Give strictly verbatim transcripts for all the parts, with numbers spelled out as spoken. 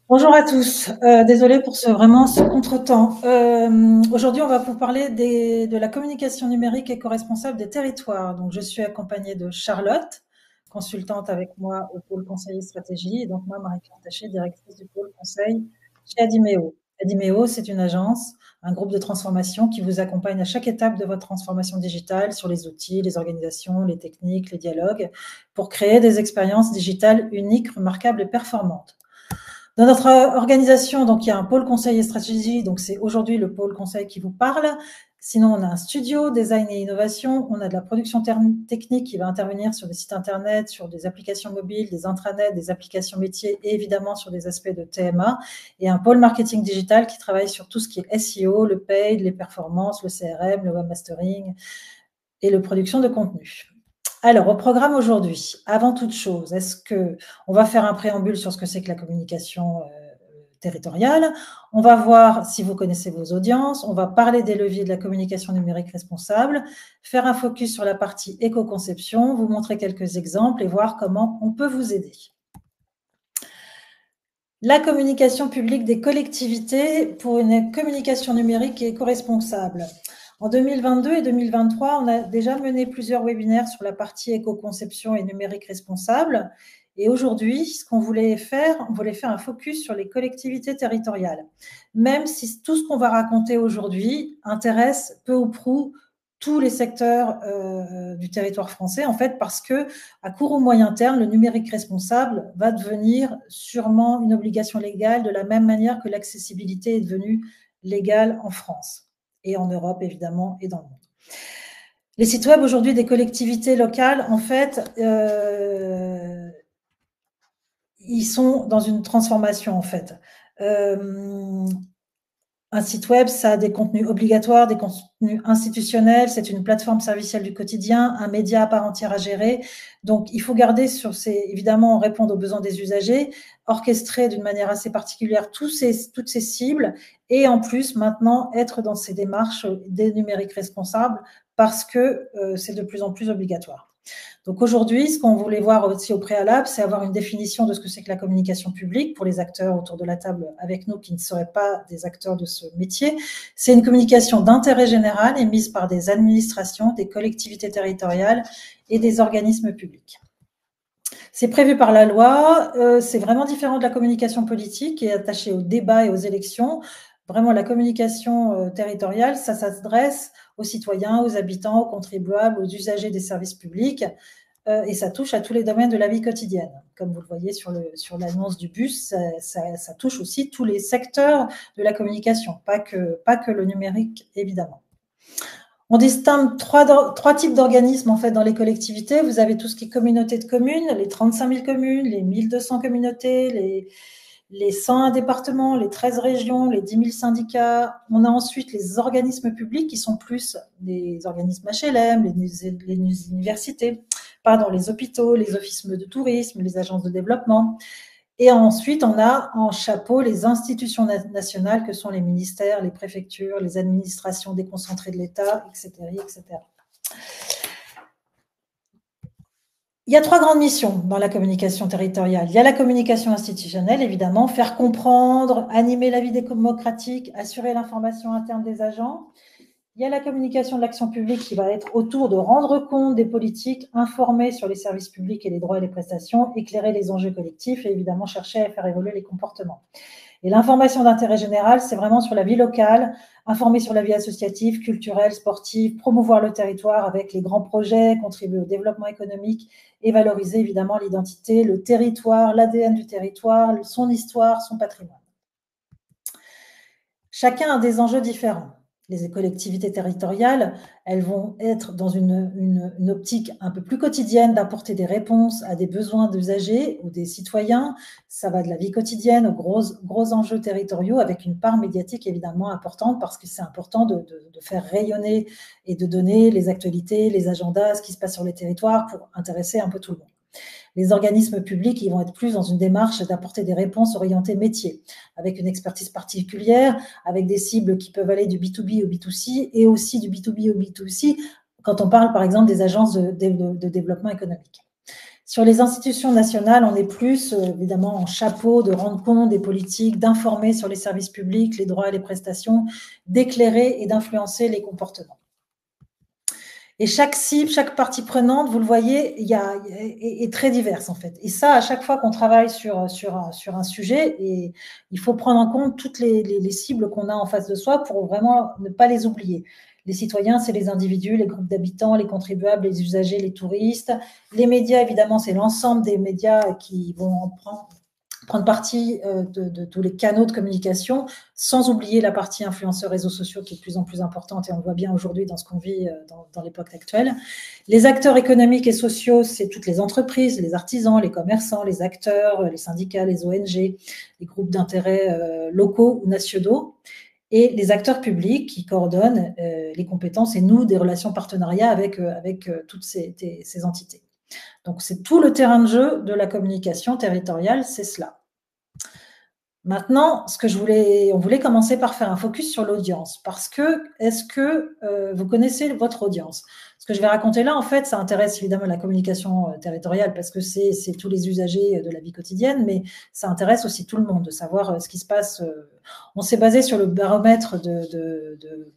Bonjour à tous, heu, désolée pour ce vraiment ce contretemps. Hem, aujourd'hui, on va vous parler des de la communication numérique éco-responsable des territoires. Donc je suis accompagnée de Charlotte, consultante avec moi au pôle conseil et stratégie et donc moi, Marie-Claire Taché, directrice du pôle conseil chez Adimeo. Adimeo, c'est une agence, un groupe de transformation qui vous accompagne à chaque étape de votre transformation digitale sur les outils, les organisations, les techniques, les dialogues, pour créer des expériences digitales uniques, remarquables et performantes. Dans notre organisation, donc il y a un pôle conseil et stratégie, donc c'est aujourd'hui le pôle conseil qui vous parle. Sinon, on a un studio design et innovation, on a de la production technique qui va intervenir sur des sites internet, sur des applications mobiles, des intranets, des applications métiers et évidemment sur des aspects de T M A, et un pôle marketing digital qui travaille sur tout ce qui est S E O, le paid, les performances, le C R M, le webmastering et la production de contenu. Alors, au programme aujourd'hui, avant toute chose, est-ce que on va faire un préambule sur ce que c'est que la communication euh, territoriale. On va voir si vous connaissez vos audiences. On va parler des leviers de la communication numérique responsable, faire un focus sur la partie éco-conception, vous montrer quelques exemples et voir comment on peut vous aider. La communication publique des collectivités pour une communication numérique et éco-responsable. En deux mille vingt-deux et deux mille vingt-trois, on a déjà mené plusieurs webinaires sur la partie éco-conception et numérique responsable. Et aujourd'hui, ce qu'on voulait faire, on voulait faire un focus sur les collectivités territoriales. Même si tout ce qu'on va raconter aujourd'hui intéresse peu ou prou tous les secteurs euh, du territoire français, en fait, parce que à court ou moyen terme, le numérique responsable va devenir sûrement une obligation légale de la même manière que l'accessibilité est devenue légale en France et en Europe, évidemment, et dans le monde. Les sites web aujourd'hui des collectivités locales, en fait, euh, ils sont dans une transformation, en fait. Euh, Un site web, ça a des contenus obligatoires, des contenus institutionnels, c'est une plateforme servicielle du quotidien, un média à part entière à gérer. Donc, il faut garder sur ces, évidemment, répondre aux besoins des usagers, orchestrer d'une manière assez particulière tous ces, toutes ces cibles et en plus, maintenant, être dans ces démarches des numériques responsables parce que euh, c'est de plus en plus obligatoire. Donc aujourd'hui, ce qu'on voulait voir aussi au préalable, c'est avoir une définition de ce que c'est que la communication publique pour les acteurs autour de la table avec nous qui ne seraient pas des acteurs de ce métier. C'est une communication d'intérêt général émise par des administrations, des collectivités territoriales et des organismes publics. C'est prévu par la loi, euh, c'est vraiment différent de la communication politique qui est attachée au débat et aux élections. Vraiment, la communication euh, territoriale, ça s'adresse aux citoyens, aux habitants, aux contribuables, aux usagers des services publics, euh, et ça touche à tous les domaines de la vie quotidienne. Comme vous le voyez sur, le, sur l'annonce du bus, ça, ça, ça touche aussi tous les secteurs de la communication, pas que, pas que le numérique, évidemment. On distingue trois, trois types d'organismes en fait dans les collectivités. Vous avez tout ce qui est communauté de communes, les trente-cinq mille communes, les mille deux cents communautés, les, les cent un départements, les treize régions, les dix mille syndicats. On a ensuite les organismes publics qui sont plus des organismes H L M, les, les universités, pardon, les hôpitaux, les offices de tourisme, les agences de développement. Et ensuite, on a en chapeau les institutions nationales que sont les ministères, les préfectures, les administrations déconcentrées de l'État, et cetera, et cetera. Il y a trois grandes missions dans la communication territoriale. Il y a la communication institutionnelle, évidemment, faire comprendre, animer la vie démocratique, assurer l'information interne des agents. Il y a la communication de l'action publique qui va être autour de rendre compte des politiques, informer sur les services publics et les droits et les prestations, éclairer les enjeux collectifs et évidemment chercher à faire évoluer les comportements. Et l'information d'intérêt général, c'est vraiment sur la vie locale, informer sur la vie associative, culturelle, sportive, promouvoir le territoire avec les grands projets, contribuer au développement économique et valoriser évidemment l'identité, le territoire, l'A D N du territoire, son histoire, son patrimoine. Chacun a des enjeux différents. Les collectivités territoriales, elles vont être dans une, une, une optique un peu plus quotidienne d'apporter des réponses à des besoins d'usagers ou des citoyens. Ça va de la vie quotidienne aux gros, gros enjeux territoriaux avec une part médiatique évidemment importante parce que c'est important de, de, de faire rayonner et de donner les actualités, les agendas, ce qui se passe sur les territoires pour intéresser un peu tout le monde. Les organismes publics, ils vont être plus dans une démarche d'apporter des réponses orientées métiers, avec une expertise particulière, avec des cibles qui peuvent aller du B deux B au B deux C et aussi du B deux B au B deux C, quand on parle par exemple des agences de, de, de développement économique. Sur les institutions nationales, on est plus, euh, évidemment, en chapeau de rendre compte des politiques, d'informer sur les services publics, les droits et les prestations, d'éclairer et d'influencer les comportements. Et chaque cible, chaque partie prenante, vous le voyez, il y a, est, est très diverse en fait. Et ça, à chaque fois qu'on travaille sur, sur, un, sur un sujet, et il faut prendre en compte toutes les, les, les cibles qu'on a en face de soi pour vraiment ne pas les oublier. Les citoyens, c'est les individus, les groupes d'habitants, les contribuables, les usagers, les touristes. Les médias, évidemment, c'est l'ensemble des médias qui vont en prendre, prendre partie de, de tous les canaux de communication, sans oublier la partie influenceurs réseaux sociaux qui est de plus en plus importante, et on le voit bien aujourd'hui dans ce qu'on vit dans, dans l'époque actuelle. Les acteurs économiques et sociaux, c'est toutes les entreprises, les artisans, les commerçants, les acteurs, les syndicats, les O N G, les groupes d'intérêt euh, locaux ou nationaux, et les acteurs publics qui coordonnent euh, les compétences et nouent des relations partenariats avec, euh, avec euh, toutes ces, ces entités. Donc, c'est tout le terrain de jeu de la communication territoriale, c'est cela. Maintenant, ce que je voulais, on voulait commencer par faire un focus sur l'audience, parce que, est-ce que euh, vous connaissez votre audience? Ce que je vais raconter là, en fait, ça intéresse évidemment la communication euh, territoriale, parce que c'est tous les usagers de la vie quotidienne, mais ça intéresse aussi tout le monde, de savoir euh, ce qui se passe. Euh, on s'est basé sur le baromètre de, de, de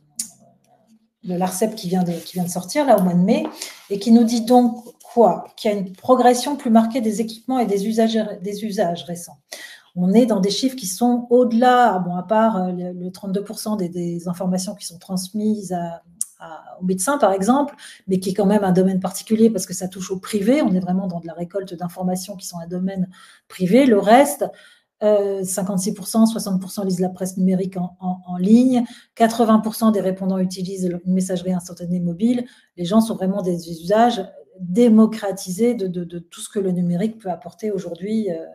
de l'ARCEP qui vient de, qui vient de sortir, là, au mois de mai, et qui nous dit donc quoi? Qu'il y a une progression plus marquée des équipements et des usages, des usages récents. On est dans des chiffres qui sont au-delà, bon, à part le, le trente-deux pour cent des, des informations qui sont transmises à, à, aux médecins, par exemple, mais qui est quand même un domaine particulier parce que ça touche au privé. On est vraiment dans de la récolte d'informations qui sont un domaine privé. Le reste, Euh, cinquante-six pour cent, soixante pour cent lisent la presse numérique en, en, en ligne, quatre-vingts pour cent des répondants utilisent une messagerie instantanée mobile. Les gens sont vraiment des usages démocratisés de, de, de tout ce que le numérique peut apporter aujourd'hui euh,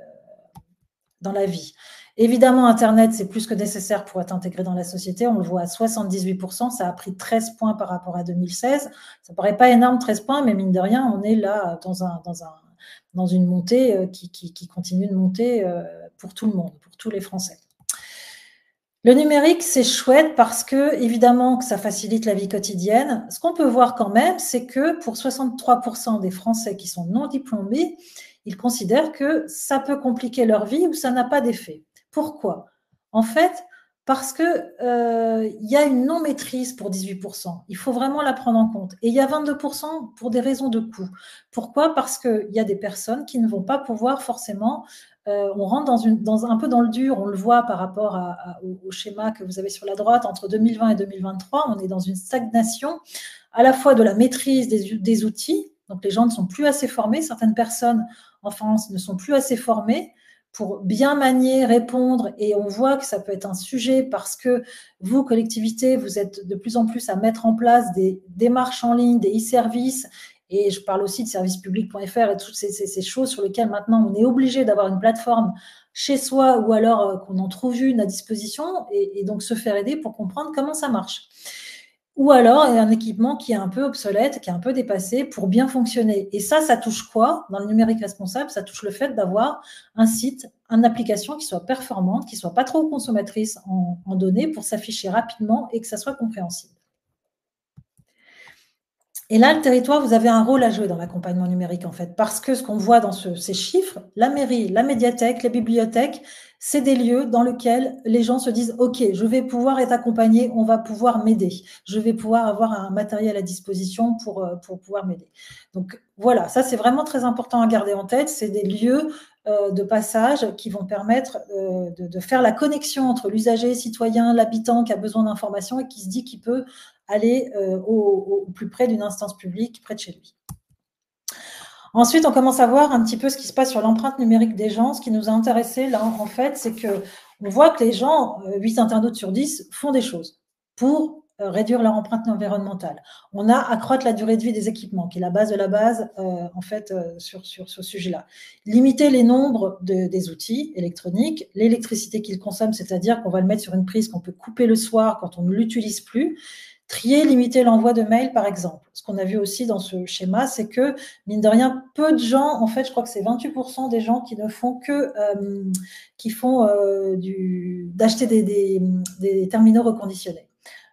dans la vie. Évidemment, Internet, c'est plus que nécessaire pour être intégré dans la société. On le voit à soixante-dix-huit pour cent, ça a pris treize points par rapport à deux mille seize. Ça ne paraît pas énorme, treize points, mais mine de rien, on est là dans, un, dans, un, dans une montée qui, qui, qui continue de monter pour tout le monde, pour tous les Français. Le numérique, c'est chouette parce que, évidemment, que ça facilite la vie quotidienne. Ce qu'on peut voir quand même, c'est que pour soixante-trois pour cent des Français qui sont non diplômés, ils considèrent que ça peut compliquer leur vie ou ça n'a pas d'effet. Pourquoi? En fait, parce qu'il euh, y a une non-maîtrise pour dix-huit pour cent. Il faut vraiment la prendre en compte. Et il y a vingt-deux pour cent pour des raisons de coût. Pourquoi? Parce qu'il y a des personnes qui ne vont pas pouvoir forcément... Euh, on rentre dans, une, dans un peu dans le dur, on le voit par rapport à, à, au, au schéma que vous avez sur la droite, entre deux mille vingt et deux mille vingt-trois, on est dans une stagnation à la fois de la maîtrise des, des outils, donc les gens ne sont plus assez formés, certaines personnes en France ne sont plus assez formées pour bien manier, répondre, et on voit que ça peut être un sujet parce que vous, collectivités, vous êtes de plus en plus à mettre en place des démarches en ligne, des e-services, et je parle aussi de servicepublic point F R et toutes ces, ces, ces choses sur lesquelles maintenant on est obligé d'avoir une plateforme chez soi ou alors euh, qu'on en trouve une à disposition et, et donc se faire aider pour comprendre comment ça marche. Ou alors un équipement qui est un peu obsolète, qui est un peu dépassé pour bien fonctionner. Et ça, ça touche quoi? Dans le numérique responsable, ça touche le fait d'avoir un site, une application qui soit performante, qui soit pas trop consommatrice en, en données pour s'afficher rapidement et que ça soit compréhensible. Et là, le territoire, vous avez un rôle à jouer dans l'accompagnement numérique, en fait, parce que ce qu'on voit dans ce, ces chiffres, la mairie, la médiathèque, les bibliothèques, c'est des lieux dans lesquels les gens se disent « Ok, je vais pouvoir être accompagné, on va pouvoir m'aider. Je vais pouvoir avoir un matériel à disposition pour, pour pouvoir m'aider. » Donc, voilà, ça, c'est vraiment très important à garder en tête. C'est des lieux euh, de passage qui vont permettre euh, de, de faire la connexion entre l'usager, citoyen, l'habitant qui a besoin d'informations et qui se dit qu'il peut aller euh, au, au plus près d'une instance publique, près de chez lui. Ensuite, on commence à voir un petit peu ce qui se passe sur l'empreinte numérique des gens. Ce qui nous a intéressé, là, en fait, c'est qu'on voit que les gens, huit internautes sur dix, font des choses pour euh, réduire leur empreinte environnementale. On a accroître la durée de vie des équipements, qui est la base de la base, euh, en fait, euh, sur, sur, sur ce sujet-là. Limiter les nombres de, des outils électroniques, l'électricité qu'ils consomment, c'est-à-dire qu'on va le mettre sur une prise qu'on peut couper le soir quand on ne l'utilise plus. Trier, limiter l'envoi de mails, par exemple. Ce qu'on a vu aussi dans ce schéma, c'est que, mine de rien, peu de gens, en fait, je crois que c'est vingt-huit pour cent des gens qui ne font que, euh, qui font euh, du, d'acheter des, des, des terminaux reconditionnés.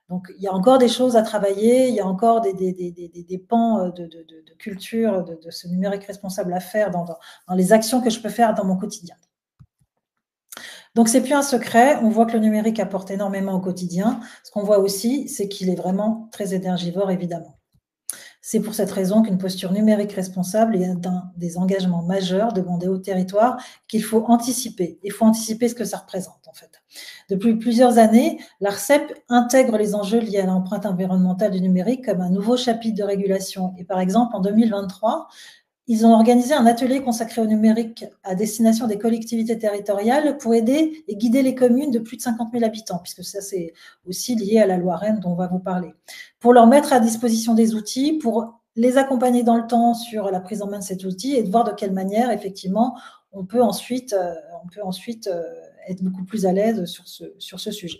Donc, il y a encore des choses à travailler, il y a encore des, des, des, des, des pans de, de, de, de culture, de, de ce numérique responsable à faire dans, dans, dans les actions que je peux faire dans mon quotidien. Donc, c'est plus un secret. On voit que le numérique apporte énormément au quotidien. Ce qu'on voit aussi, c'est qu'il est vraiment très énergivore, évidemment. C'est pour cette raison qu'une posture numérique responsable est un des engagements majeurs demandés au territoire qu'il faut anticiper. Il faut anticiper ce que ça représente, en fait. Depuis plusieurs années, l'ARCEP intègre les enjeux liés à l'empreinte environnementale du numérique comme un nouveau chapitre de régulation. Et par exemple, en deux mille vingt-trois, ils ont organisé un atelier consacré au numérique à destination des collectivités territoriales pour aider et guider les communes de plus de cinquante mille habitants, puisque ça, c'est aussi lié à la loi Rennes dont on va vous parler, pour leur mettre à disposition des outils, pour les accompagner dans le temps sur la prise en main de cet outil et de voir de quelle manière, effectivement, on peut ensuite, euh, on peut ensuite euh, être beaucoup plus à l'aise sur ce, sur ce sujet.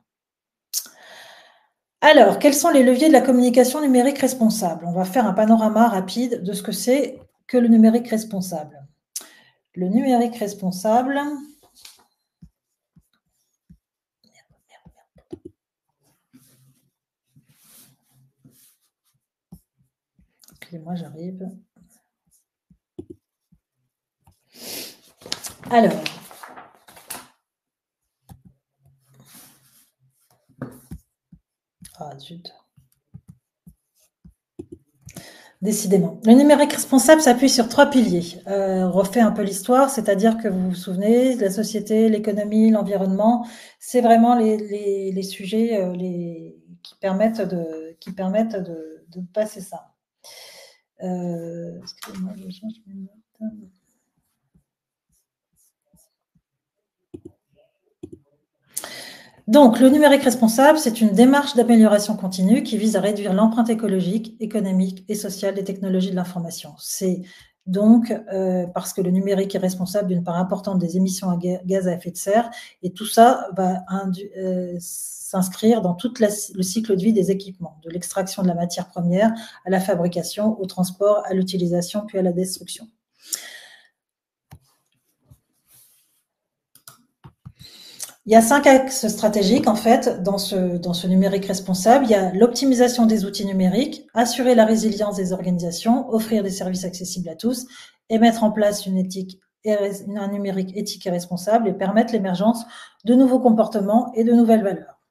Alors, quels sont les leviers de la communication numérique responsable? On va faire un panorama rapide de ce que c'est que le numérique responsable. Le numérique responsable, excusez-moi, j'arrive. Alors, ah zut. Décidément. Le numérique responsable s'appuie sur trois piliers. Euh, on refait un peu l'histoire, c'est-à-dire que vous vous souvenez, la société, l'économie, l'environnement, c'est vraiment les, les, les sujets euh, les, qui permettent de, qui permettent de, de passer ça. Euh, excusez-moi, je change mes notes. Donc, le numérique responsable, c'est une démarche d'amélioration continue qui vise à réduire l'empreinte écologique, économique et sociale des technologies de l'information. C'est donc euh, parce que le numérique est responsable d'une part importante des émissions à gaz à effet de serre, et tout ça va euh, s'inscrire dans tout la, le cycle de vie des équipements, de l'extraction de la matière première à la fabrication, au transport, à l'utilisation, puis à la destruction. Il y a cinq axes stratégiques, en fait, dans ce, dans ce numérique responsable. Il y a l'optimisation des outils numériques, assurer la résilience des organisations, offrir des services accessibles à tous et mettre en place une éthique, un numérique éthique et responsable et permettre l'émergence de nouveaux comportements et de nouvelles valeurs.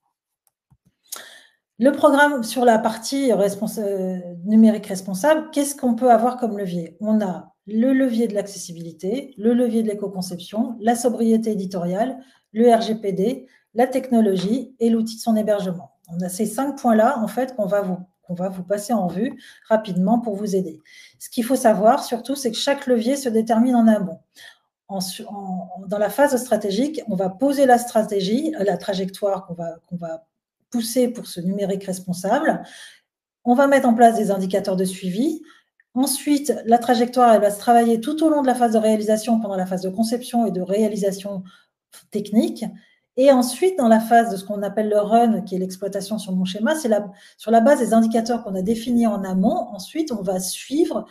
Le programme sur la partie responsa- numérique responsable, qu'est-ce qu'on peut avoir comme levier? On a le levier de l'accessibilité, le levier de l'éco-conception, la sobriété éditoriale, le R G P D, la technologie et l'outil de son hébergement. On a ces cinq points-là, en fait, qu'on va vous, qu'on va vous passer en vue rapidement pour vous aider. Ce qu'il faut savoir, surtout, c'est que chaque levier se détermine en amont. En, en, dans la phase stratégique, on va poser la stratégie, la trajectoire qu'on va, qu'on va pousser pour ce numérique responsable. On va mettre en place des indicateurs de suivi. Ensuite, la trajectoire, elle va se travailler tout au long de la phase de réalisation, pendant la phase de conception et de réalisation technique. Et ensuite, dans la phase de ce qu'on appelle le run, qui est l'exploitation sur mon schéma, c'est la, sur la base des indicateurs qu'on a définis en amont. Ensuite, on va suivre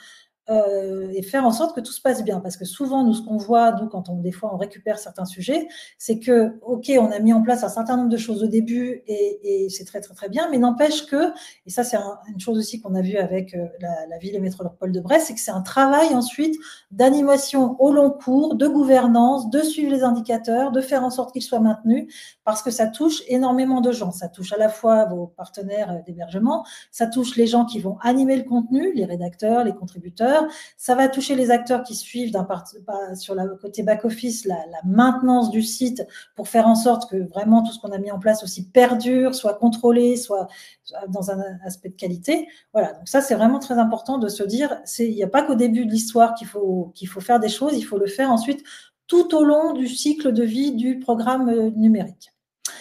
Euh, et faire en sorte que tout se passe bien. Parce que souvent, nous, ce qu'on voit, nous, quand on, des fois, on récupère certains sujets, c'est que, OK, on a mis en place un certain nombre de choses au début et, et c'est très, très, très bien, mais n'empêche que, et ça, c'est un, une chose aussi qu'on a vu avec euh, la, la ville et métropole de Brest, c'est que c'est un travail ensuite d'animation au long cours, de gouvernance, de suivre les indicateurs, de faire en sorte qu'ils soient maintenus, parce que ça touche énormément de gens. Ça touche à la fois vos partenaires d'hébergement, ça touche les gens qui vont animer le contenu, les rédacteurs, les contributeurs, ça va toucher les acteurs qui suivent d'un part, sur le côté back-office la, la maintenance du site pour faire en sorte que vraiment tout ce qu'on a mis en place aussi perdure, soit contrôlé, soit dans un aspect de qualité. Voilà, donc ça, c'est vraiment très important de se dire, il n'y a pas qu'au début de l'histoire qu'il faut, qu'il faut faire des choses, il faut le faire ensuite tout au long du cycle de vie du programme numérique.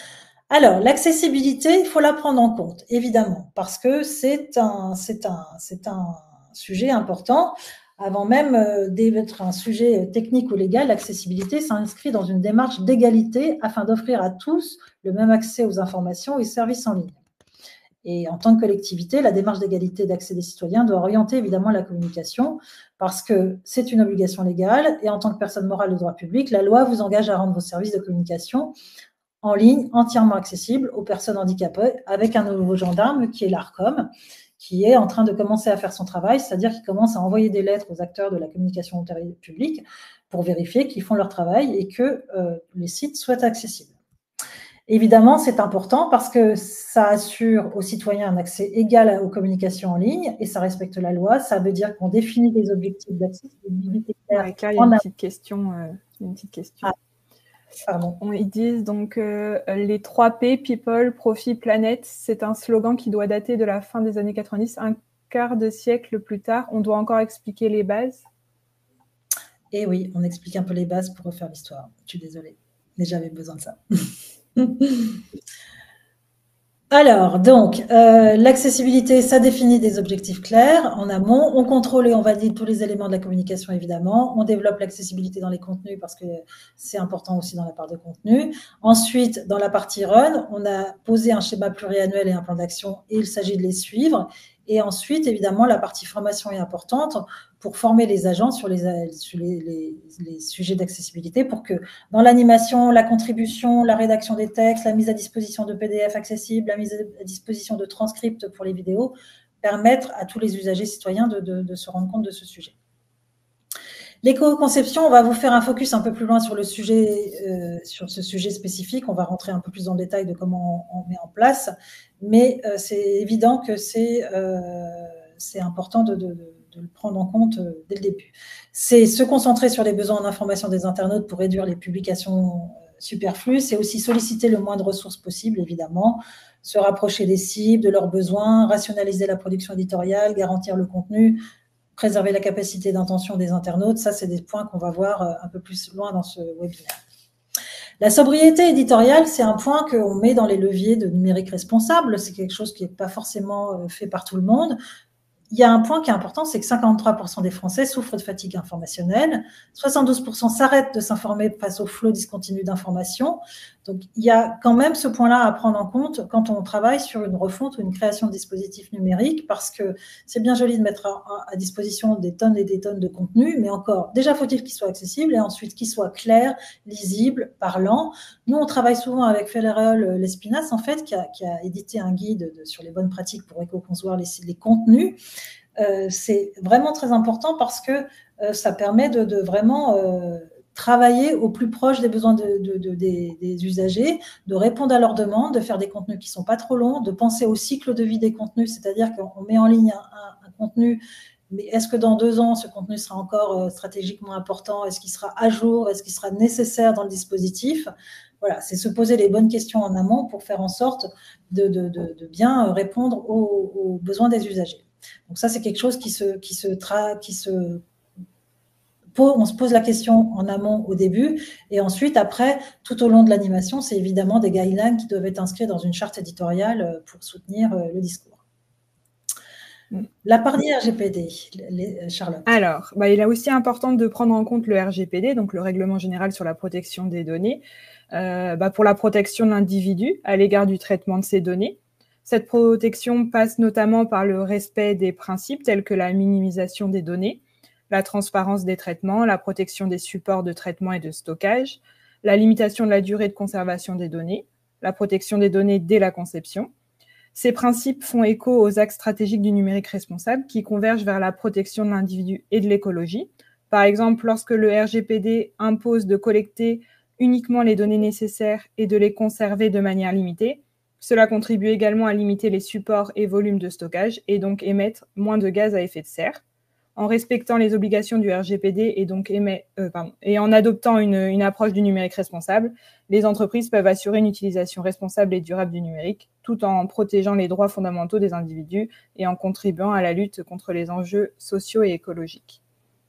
Alors, l'accessibilité, il faut la prendre en compte, évidemment, parce que c'est un, c'est un, c'est un sujet important. Avant même d'être un sujet technique ou légal, l'accessibilité s'inscrit dans une démarche d'égalité afin d'offrir à tous le même accès aux informations et services en ligne. Et en tant que collectivité, la démarche d'égalité d'accès des citoyens doit orienter évidemment la communication parce que c'est une obligation légale et en tant que personne morale de droit public, la loi vous engage à rendre vos services de communication en ligne, entièrement accessible aux personnes handicapées, avec un nouveau gendarme qui est l'Arcom, qui est en train de commencer à faire son travail, c'est-à-dire qu'il commence à envoyer des lettres aux acteurs de la communication publique pour vérifier qu'ils font leur travail et que euh, les sites soient accessibles. Évidemment, c'est important parce que ça assure aux citoyens un accès égal aux communications en ligne et ça respecte la loi. Ça veut dire qu'on définit des objectifs d'accessibilité clairs. Ouais, là, il y a une petite question. Euh, une petite question. Ah. Pardon. Ils disent donc euh, les trois P, People, Profit, Planet, c'est un slogan qui doit dater de la fin des années quatre-vingt-dix, un quart de siècle plus tard. On doit encore expliquer les bases. Et oui, on explique un peu les bases pour refaire l'histoire. Je suis désolée, mais j'avais besoin de ça. Alors, donc, euh, l'accessibilité, ça définit des objectifs clairs en amont. On contrôle et on valide tous les éléments de la communication, évidemment. On développe l'accessibilité dans les contenus parce que c'est important aussi dans la part de contenu. Ensuite, dans la partie run, on a posé un schéma pluriannuel et un plan d'action et il s'agit de les suivre. Et ensuite, évidemment, la partie formation est importante pour former les agents sur les, sur les, les, les sujets d'accessibilité pour que dans l'animation, la contribution, la rédaction des textes, la mise à disposition de P D F accessibles, la mise à disposition de transcripts pour les vidéos, permettre à tous les usagers citoyens de, de, de se rendre compte de ce sujet. L'éco-conception, on va vous faire un focus un peu plus loin sur, le sujet, euh, sur ce sujet spécifique. On va rentrer un peu plus dans le détail de comment on, on met en place. Mais euh, c'est évident que c'est euh, important de, de, de le prendre en compte euh, dès le début. C'est se concentrer sur les besoins en information des internautes pour réduire les publications superflues. C'est aussi solliciter le moins de ressources possible, évidemment. Se rapprocher des cibles, de leurs besoins, rationaliser la production éditoriale, garantir le contenu, préserver la capacité d'intention des internautes. Ça, c'est des points qu'on va voir un peu plus loin dans ce webinaire. La sobriété éditoriale, c'est un point qu'on met dans les leviers de numérique responsable. C'est quelque chose qui n'est pas forcément fait par tout le monde. Il y a un point qui est important, c'est que cinquante-trois pour cent des Français souffrent de fatigue informationnelle, soixante-douze pour cent s'arrêtent de s'informer face au flot discontinu d'informations. Donc, il y a quand même ce point-là à prendre en compte quand on travaille sur une refonte ou une création de dispositifs numériques, parce que c'est bien joli de mettre à, à disposition des tonnes et des tonnes de contenu, mais encore, déjà faut-il qu'il soit accessible et ensuite qu'il soit clair, lisible, parlant. Nous, on travaille souvent avec Fédéral Lespinasse, en fait, qui a, qui a édité un guide de, sur les bonnes pratiques pour éco-concevoir les, les contenus. Euh, c'est vraiment très important parce que euh, ça permet de, de vraiment euh, travailler au plus proche des besoins de, de, de, des, des usagers, de répondre à leurs demandes, de faire des contenus qui ne sont pas trop longs, de penser au cycle de vie des contenus, c'est-à-dire qu'on met en ligne un, un, un contenu, mais est-ce que dans deux ans, ce contenu sera encore euh, stratégiquement important? Est-ce qu'il sera à jour? Est-ce qu'il sera nécessaire dans le dispositif? Voilà, c'est se poser les bonnes questions en amont pour faire en sorte de, de, de, de bien répondre aux, aux besoins des usagers. Donc ça, c'est quelque chose qui se, qui se, tra, qui se on se pose la question en amont au début et ensuite, après, tout au long de l'animation, c'est évidemment des guidelines qui doivent être inscrits dans une charte éditoriale pour soutenir le discours. La partie R G P D, Charlotte. Alors, bah, il est aussi important de prendre en compte le R G P D, donc le Règlement général sur la protection des données, euh, bah, pour la protection de l'individu à l'égard du traitement de ces données. Cette protection passe notamment par le respect des principes tels que la minimisation des données, la transparence des traitements, la protection des supports de traitement et de stockage, la limitation de la durée de conservation des données, la protection des données dès la conception. Ces principes font écho aux axes stratégiques du numérique responsable qui convergent vers la protection de l'individu et de l'écologie. Par exemple, lorsque le R G P D impose de collecter uniquement les données nécessaires et de les conserver de manière limitée, cela contribue également à limiter les supports et volumes de stockage et donc émettre moins de gaz à effet de serre. En respectant les obligations du R G P D et, donc émet, euh, pardon, et en adoptant une, une approche du numérique responsable, les entreprises peuvent assurer une utilisation responsable et durable du numérique, tout en protégeant les droits fondamentaux des individus et en contribuant à la lutte contre les enjeux sociaux et écologiques.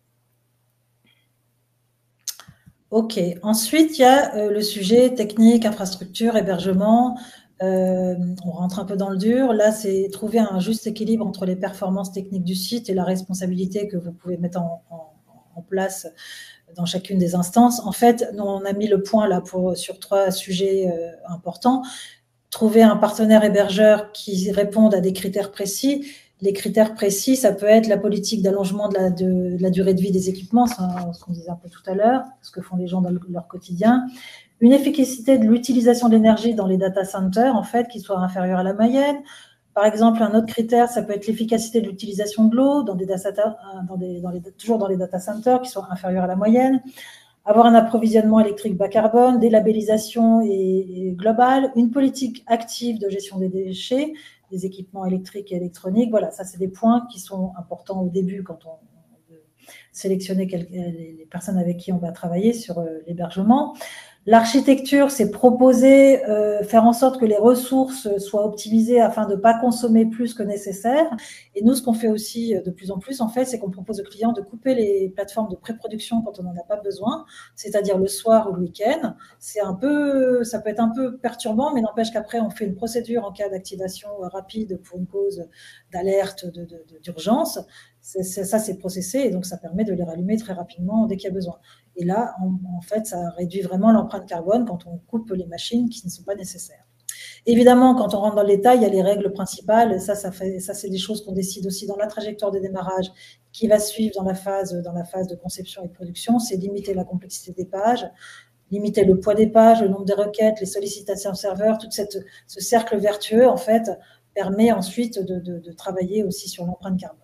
Ok, ensuite il y a euh, le sujet technique, infrastructure, hébergement. Euh, on rentre un peu dans le dur. Là, c'est trouver un juste équilibre entre les performances techniques du site et la responsabilité que vous pouvez mettre en, en, en place dans chacune des instances. En fait, nous, on a mis le point là pour, sur trois sujets euh, importants. Trouver un partenaire hébergeur qui réponde à des critères précis. Les critères précis, ça peut être la politique d'allongement de la, de, de la durée de vie des équipements, c'est ce qu'on disait un peu tout à l'heure, ce que font les gens dans le, leur quotidien. une efficacité de l'utilisation de l'énergie dans les data centers, en fait, qui soit inférieure à la moyenne. Par exemple, un autre critère, ça peut être l'efficacité de l'utilisation de l'eau, dans des data, dans des, dans les, toujours dans les data centers, qui soit inférieure à la moyenne. Avoir un approvisionnement électrique bas carbone, des labellisations et, et globales, une politique active de gestion des déchets, des équipements électriques et électroniques. Voilà, ça, c'est des points qui sont importants au début quand on, on veut sélectionner quelques, les personnes avec qui on va travailler sur euh, l'hébergement. L'architecture, c'est proposer, euh, faire en sorte que les ressources soient optimisées afin de ne pas consommer plus que nécessaire. Et nous, ce qu'on fait aussi de plus en plus, en fait, c'est qu'on propose aux clients de couper les plateformes de pré-production quand on n'en a pas besoin, c'est-à-dire le soir ou le week-end. C'est un peu, ça peut être un peu perturbant, mais n'empêche qu'après, on fait une procédure en cas d'activation rapide pour une cause d'alerte, de, de, de, d'urgence. C'est, c'est, ça, c'est processé et donc ça permet de les rallumer très rapidement dès qu'il y a besoin. Et là, en, en fait, ça réduit vraiment l'empreinte carbone quand on coupe les machines qui ne sont pas nécessaires. Évidemment, quand on rentre dans le détail, il y a les règles principales. Ça, ça, fait, ça c'est des choses qu'on décide aussi dans la trajectoire de démarrage qui va suivre dans la phase, dans la phase de conception et de production. C'est limiter la complexité des pages, limiter le poids des pages, le nombre des requêtes, les sollicitations serveurs, tout cette, ce cercle vertueux, en fait, permet ensuite de, de, de travailler aussi sur l'empreinte carbone.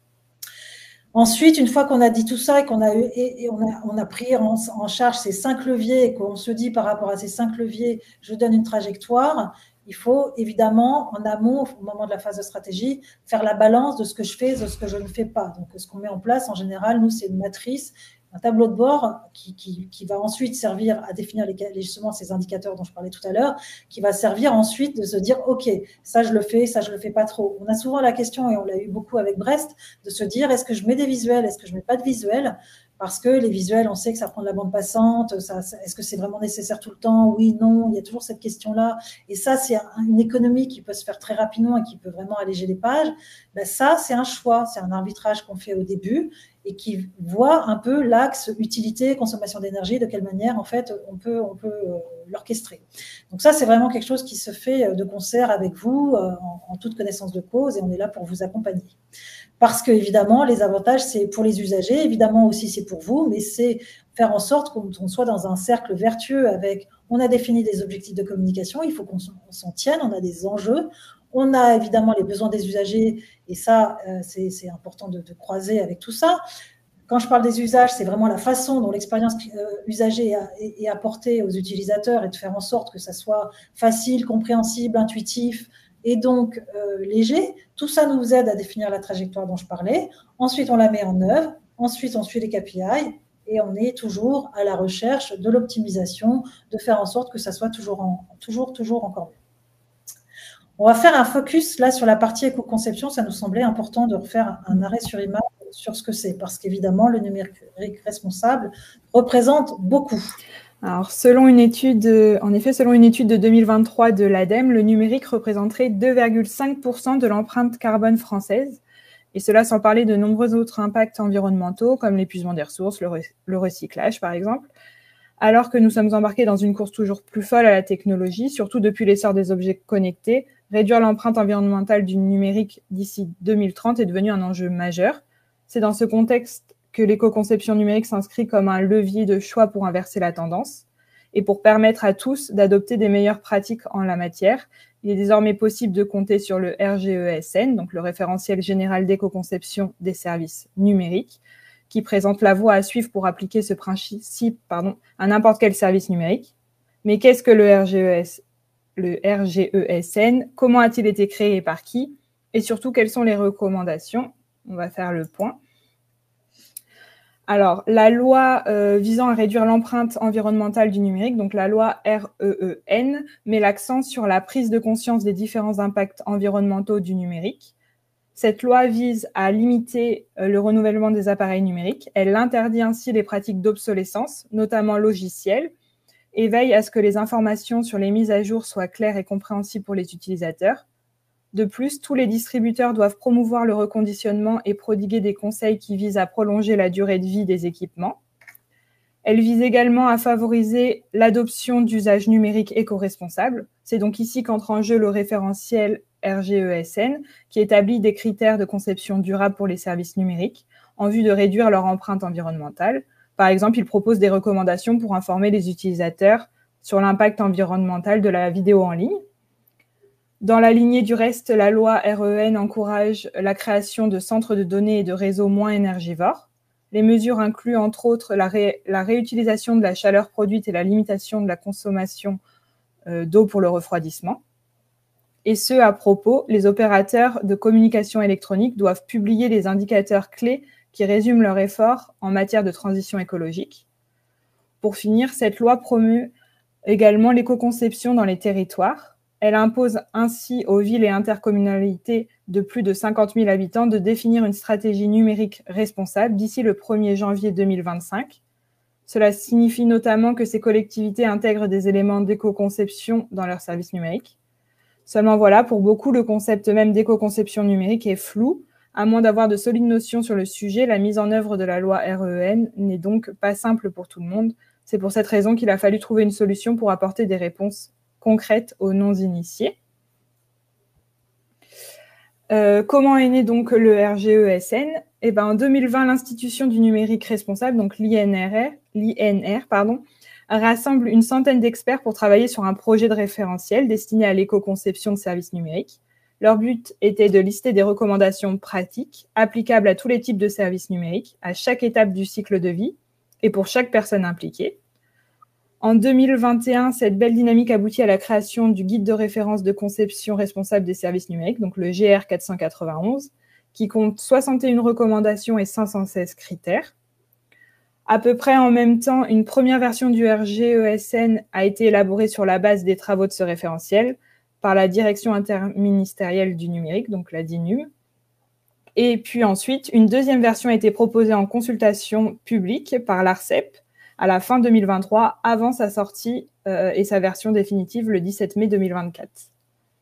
Ensuite, une fois qu'on a dit tout ça et qu'on a, eu, et, et on a, on a pris en, en charge ces cinq leviers et qu'on se dit par rapport à ces cinq leviers, je donne une trajectoire, il faut évidemment, en amont, au moment de la phase de stratégie, faire la balance de ce que je fais et de ce que je ne fais pas. Donc, ce qu'on met en place, en général, nous, c'est une matrice, un tableau de bord qui, qui, qui va ensuite servir à définir les, justement ces indicateurs dont je parlais tout à l'heure, qui va servir ensuite de se dire, OK, ça je le fais, ça je le fais pas trop. On a souvent la question, et on l'a eu beaucoup avec Brest, de se dire, est-ce que je mets des visuels, est-ce que je mets pas de visuels? Parce que les visuels, on sait que ça prend de la bande passante, ça, ça, est-ce que c'est vraiment nécessaire tout le temps? Oui, non, il y a toujours cette question-là. Et ça, c'est une économie qui peut se faire très rapidement et qui peut vraiment alléger les pages. Ben ça, c'est un choix, c'est un arbitrage qu'on fait au début et qui voit un peu l'axe utilité, consommation d'énergie, de quelle manière, en fait, on peut, on peut euh, l'orchestrer. Donc ça, c'est vraiment quelque chose qui se fait de concert avec vous, euh, en, en toute connaissance de cause, et on est là pour vous accompagner. Parce que, évidemment, les avantages, c'est pour les usagers, évidemment aussi c'est pour vous, mais c'est faire en sorte qu'on soit dans un cercle vertueux avec, on a défini des objectifs de communication, il faut qu'on s'en tienne, on a des enjeux, on a évidemment les besoins des usagers, et ça, euh, c'est important de, de croiser avec tout ça. Quand je parle des usages, c'est vraiment la façon dont l'expérience euh, usagée est, est apportée aux utilisateurs et de faire en sorte que ça soit facile, compréhensible, intuitif, et donc euh, léger. Tout ça nous aide à définir la trajectoire dont je parlais. Ensuite, on la met en œuvre. Ensuite, on suit les K P I et on est toujours à la recherche de l'optimisation, de faire en sorte que ça soit toujours, en, toujours, toujours encore mieux. On va faire un focus là sur la partie éco-conception. Ça nous semblait important de refaire un arrêt sur image sur ce que c'est, parce qu'évidemment, le numérique responsable représente beaucoup. Alors, selon une étude, en effet, selon une étude de deux mille vingt-trois de l'ADEME, le numérique représenterait deux virgule cinq pour cent de l'empreinte carbone française, et cela sans parler de nombreux autres impacts environnementaux, comme l'épuisement des ressources, le, le recyclage, par exemple. Alors que nous sommes embarqués dans une course toujours plus folle à la technologie, surtout depuis l'essor des objets connectés, réduire l'empreinte environnementale du numérique d'ici deux mille trente est devenu un enjeu majeur. C'est dans ce contexte que l'éco-conception numérique s'inscrit comme un levier de choix pour inverser la tendance et pour permettre à tous d'adopter des meilleures pratiques en la matière. Il est désormais possible de compter sur le R G E S N, donc le référentiel général d'éco-conception des services numériques, qui présente la voie à suivre pour appliquer ce principe pardon, à n'importe quel service numérique. Mais qu'est-ce que le R G E S, le R G E S N? Comment a-t-il été créé et par qui? Et surtout, quelles sont les recommandations? On va faire le point. Alors, la loi euh, visant à réduire l'empreinte environnementale du numérique, donc la loi R E E N, met l'accent sur la prise de conscience des différents impacts environnementaux du numérique. Cette loi vise à limiter euh, le renouvellement des appareils numériques. Elle interdit ainsi les pratiques d'obsolescence, notamment logicielles, et veille à ce que les informations sur les mises à jour soient claires et compréhensibles pour les utilisateurs. De plus, tous les distributeurs doivent promouvoir le reconditionnement et prodiguer des conseils qui visent à prolonger la durée de vie des équipements. Elle vise également à favoriser l'adoption d'usages numériques éco-responsables. C'est donc ici qu'entre en jeu le référentiel R G E S N, qui établit des critères de conception durable pour les services numériques, en vue de réduire leur empreinte environnementale. Par exemple, il propose des recommandations pour informer les utilisateurs sur l'impact environnemental de la vidéo en ligne. Dans la lignée du reste, la loi R E N encourage la création de centres de données et de réseaux moins énergivores. Les mesures incluent entre autres la, ré la réutilisation de la chaleur produite et la limitation de la consommation euh, d'eau pour le refroidissement. Et ce, à propos, les opérateurs de communication électronique doivent publier les indicateurs clés qui résument leur effort en matière de transition écologique. Pour finir, cette loi promeut également l'éco-conception dans les territoires. Elle impose ainsi aux villes et intercommunalités de plus de cinquante mille habitants de définir une stratégie numérique responsable d'ici le premier janvier deux mille vingt-cinq. Cela signifie notamment que ces collectivités intègrent des éléments d'éco-conception dans leurs services numériques. Seulement voilà, pour beaucoup, le concept même d'éco-conception numérique est flou. À moins d'avoir de solides notions sur le sujet, la mise en œuvre de la loi R E N n'est donc pas simple pour tout le monde. C'est pour cette raison qu'il a fallu trouver une solution pour apporter des réponses concrètes aux non-initiés. Euh, comment est né donc le R G E S N? Eh ben, en deux mille vingt, l'Institution du numérique responsable, donc l'I N R, l'I N R, pardon, rassemble une centaine d'experts pour travailler sur un projet de référentiel destiné à l'éco-conception de services numériques. Leur but était de lister des recommandations pratiques applicables à tous les types de services numériques, à chaque étape du cycle de vie et pour chaque personne impliquée. En deux mille vingt et un, cette belle dynamique aboutit à la création du guide de référence de conception responsable des services numériques, donc le G R quatre cent quatre-vingt-onze, qui compte soixante et une recommandations et cinq cent seize critères. À peu près en même temps, une première version du R G E S N a été élaborée sur la base des travaux de ce référentiel par la Direction interministérielle du numérique, donc la D I N U M. Et puis ensuite, une deuxième version a été proposée en consultation publique par l'Arcep à la fin deux mille vingt-trois, avant sa sortie euh, et sa version définitive le dix-sept mai deux mille vingt-quatre.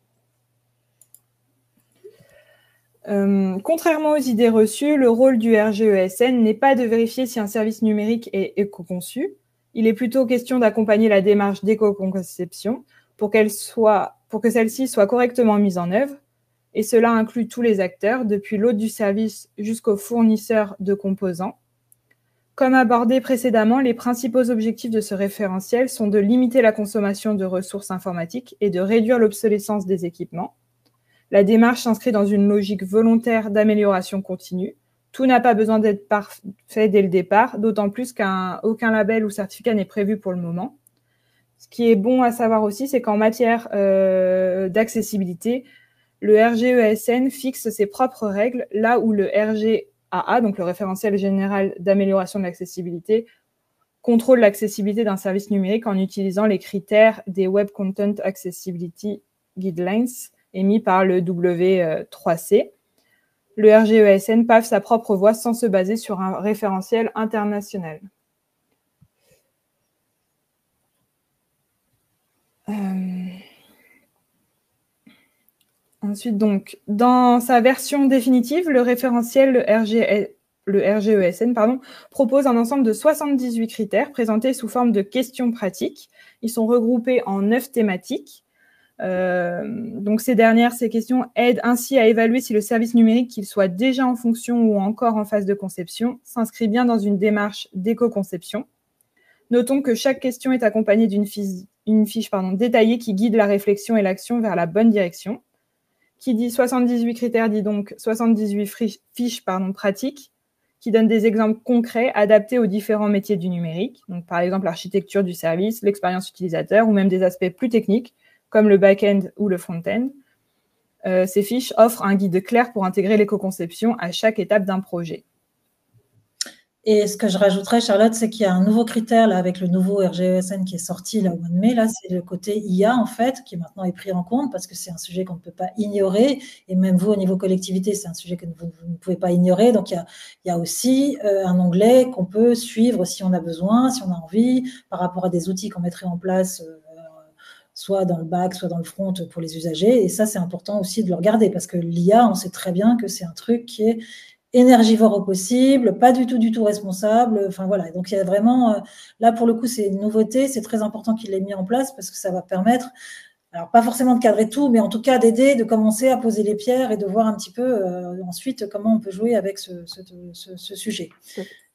Euh, contrairement aux idées reçues, le rôle du R G E S N n'est pas de vérifier si un service numérique est éco-conçu. Il est plutôt question d'accompagner la démarche d'éco-conception pour qu'elle soit, pour que celle-ci soit correctement mise en œuvre. Et cela inclut tous les acteurs, depuis l'hôte du service jusqu'au fournisseur de composants. Comme abordé précédemment, les principaux objectifs de ce référentiel sont de limiter la consommation de ressources informatiques et de réduire l'obsolescence des équipements. La démarche s'inscrit dans une logique volontaire d'amélioration continue. Tout n'a pas besoin d'être parfait dès le départ, d'autant plus qu'aucun label ou certificat n'est prévu pour le moment. Ce qui est bon à savoir aussi, c'est qu'en matière euh, d'accessibilité, le R G E S N fixe ses propres règles, là où le R G A A, donc le référentiel général d'amélioration de l'accessibilité, contrôle l'accessibilité d'un service numérique en utilisant les critères des Web Content Accessibility Guidelines émis par le W trois C. Le R G E S N pave sa propre voie sans se baser sur un référentiel international. Euh... Ensuite, donc, dans sa version définitive, le référentiel le R G, le R G E S N pardon, propose un ensemble de soixante-dix-huit critères présentés sous forme de questions pratiques. Ils sont regroupés en neuf thématiques. Euh, donc, ces dernières, ces questions aident ainsi à évaluer si le service numérique, qu'il soit déjà en fonction ou encore en phase de conception, s'inscrit bien dans une démarche d'éco-conception. Notons que chaque question est accompagnée d'une fiche, une fiche pardon, détaillée qui guide la réflexion et l'action vers la bonne direction. Qui dit soixante-dix-huit critères dit donc soixante-dix-huit fiches pardon, pratiques qui donnent des exemples concrets adaptés aux différents métiers du numérique. Donc, par exemple, l'architecture du service, l'expérience utilisateur ou même des aspects plus techniques comme le back-end ou le front-end. Euh, ces fiches offrent un guide clair pour intégrer l'éco-conception à chaque étape d'un projet. Et ce que je rajouterais, Charlotte, c'est qu'il y a un nouveau critère là, avec le nouveau R G E S N qui est sorti là, au mois de mai. Là, c'est le côté I A, en fait, qui maintenant est pris en compte parce que c'est un sujet qu'on ne peut pas ignorer. Et même vous, au niveau collectivité, c'est un sujet que vous, vous ne pouvez pas ignorer. Donc, il y a, il y a aussi euh, un onglet qu'on peut suivre si on a besoin, si on a envie, par rapport à des outils qu'on mettrait en place euh, soit dans le back, soit dans le front pour les usagers. Et ça, c'est important aussi de le regarder parce que l'I A, on sait très bien que c'est un truc qui est énergivore au possible, pas du tout, du tout responsable. Enfin, voilà. Donc, il y a vraiment, là, pour le coup, c'est une nouveauté. C'est très important qu'il l'ait mis en place parce que ça va permettre, alors, pas forcément de cadrer tout, mais en tout cas d'aider, de commencer à poser les pierres et de voir un petit peu euh, ensuite comment on peut jouer avec ce, ce, ce, ce sujet.